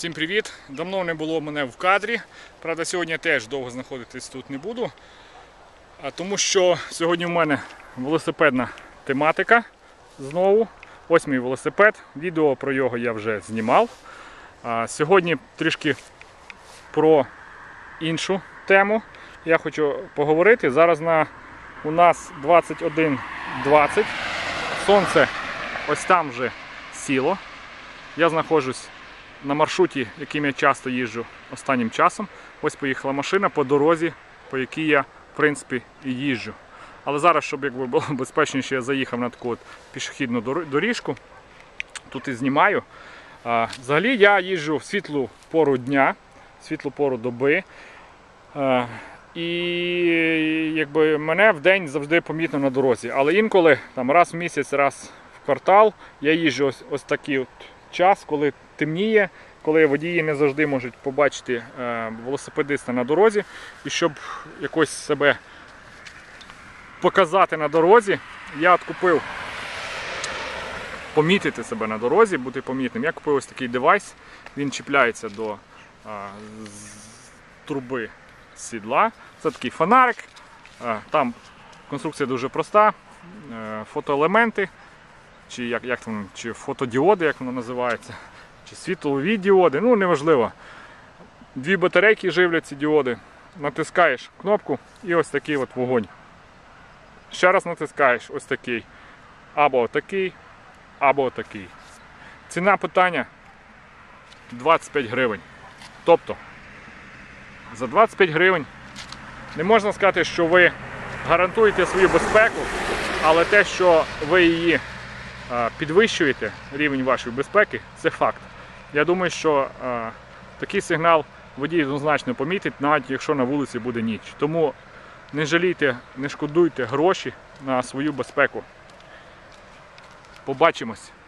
Всім привіт! Давно не було мене в кадрі. Правда, сьогодні я теж довго знаходитись тут не буду. Тому що сьогодні в мене велосипедна тематика знову. Ось мій велосипед. Відео про його я вже знімав. Сьогодні трішки про іншу тему я хочу поговорити. Зараз у нас 21:20. Сонце ось там вже сіло. Я знаходжусь на маршруті, яким я часто їжджу останнім часом. Ось поїхала машина по дорозі, по якій я, в принципі, і їжджу. Але зараз, щоб було безпечніше, я заїхав на таку пішохідну доріжку. Тут і знімаю. Взагалі я їжджу в світлу пору дня, в світлу пору доби. І мене в день завжди помітно на дорозі. Але інколи, раз в місяць, раз в квартал, я їжджу ось такий час, коли темніє, коли водії не завжди можуть побачити велосипедиста на дорозі. І щоб якось себе показати на дорозі, я купив, помітити себе на дорозі, бути помітним. Я купив ось такий девайс, він чіпляється до труби сідла. Це такий фонарик, там конструкція дуже проста, фотоелементи, чи фотодіоди, як воно називається, чи світлові діоди, неважливо. Дві батарейки живлять ці діоди. Натискаєш кнопку і ось такий от вогонь. Ще раз натискаєш ось такий. Або такий, або такий. Ціна питання 25 гривень. Тобто, за 25 гривень не можна сказати, що ви гарантуєте свою безпеку, але те, що ви її підвищуєте, рівень вашої безпеки, це факт. Я думаю, що такий сигнал водій однозначно помітить, навіть якщо на вулиці буде ніч. Тому не жалійте, не шкодуйте гроші на свою безпеку. Побачимось!